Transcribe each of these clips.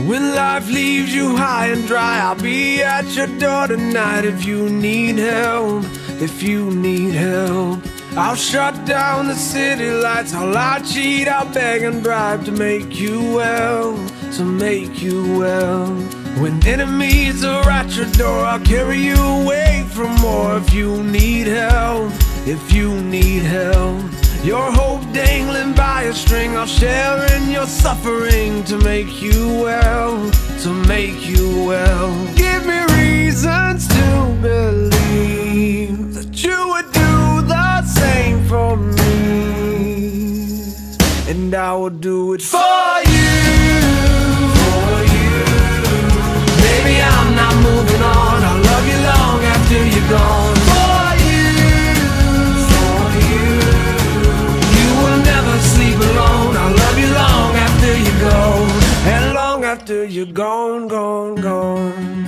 When life leaves you high and dry, I'll be at your door tonight if you need help, if you need help. I'll shut down the city lights, I'll cheat, I'll beg and bribe to make you well, to make you well. When enemies are at your door, I'll carry you away from more if you need help, if you need help. Your hope dangling by a string, I'll share in your suffering to make you well, to make you well. Give me reasons to believe that you would do the same for me, and I will do it for you, for you. Baby, I'm not moving on, I'll love you long after you're gone. Sleep alone, I'll love you long after you're gone, and long after you're gone, gone, gone.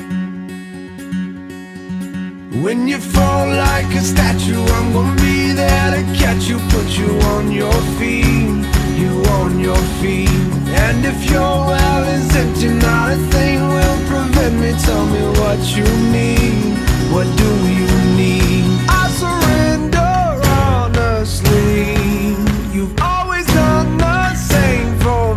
When you fall like a statue, I'm gonna be there to catch you, put you on your feet, you on your feet. And if your well is empty, not a thing will prevent me. Tell me what you need, what do you need? I surrender honestly. You've always done the same for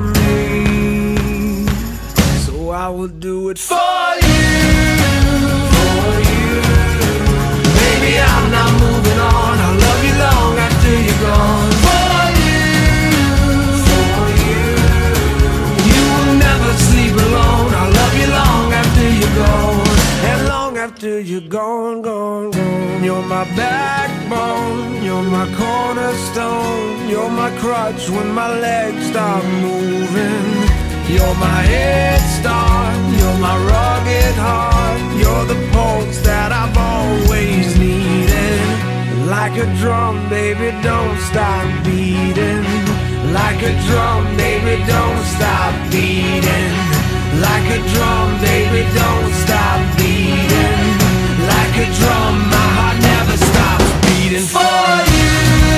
me, so I will do it for you, for you. Baby, I'm not moving on, I'll love you long after you're gone. For you, for you. You will never sleep alone, I'll love you long after you're gone, and long after you're gone, gone, gone. You're my backbone, you're my cornerstone, you're my crutch when my legs stop moving. You're my head start, you're my rugged heart, you're the pulse that I've always needed. Like a drum, baby, don't stop beating. Like a drum, baby, don't stop beating. Like a drum, baby, don't stop beating. Like a drum, my heart never stops beating. For you,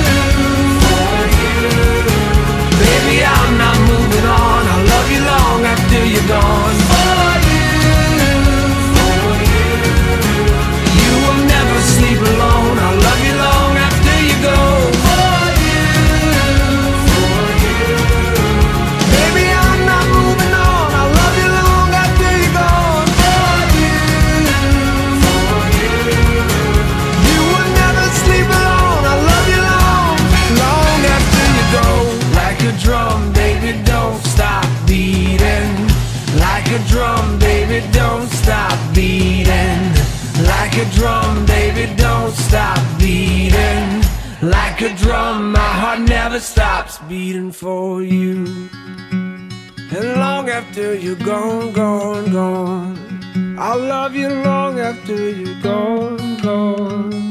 for you. Baby, I'm not moving on, I'll love you long after you're gone. For you, for you. You will never sleep alone, I'll love you long after you go. For you, for you. Baby, I'm not moving on, I'll love you long after you're gone. For you, for you. You will never sleep alone, I'll love you long, long after you go. Like a drum, baby, don't stop beating. Like a drum, baby, don't stop beating. Like a drum, baby, don't stop beating. Like a drum, my heart never stops beating for you. And long after you're gone, gone, gone, I'll love you long after you're gone, gone.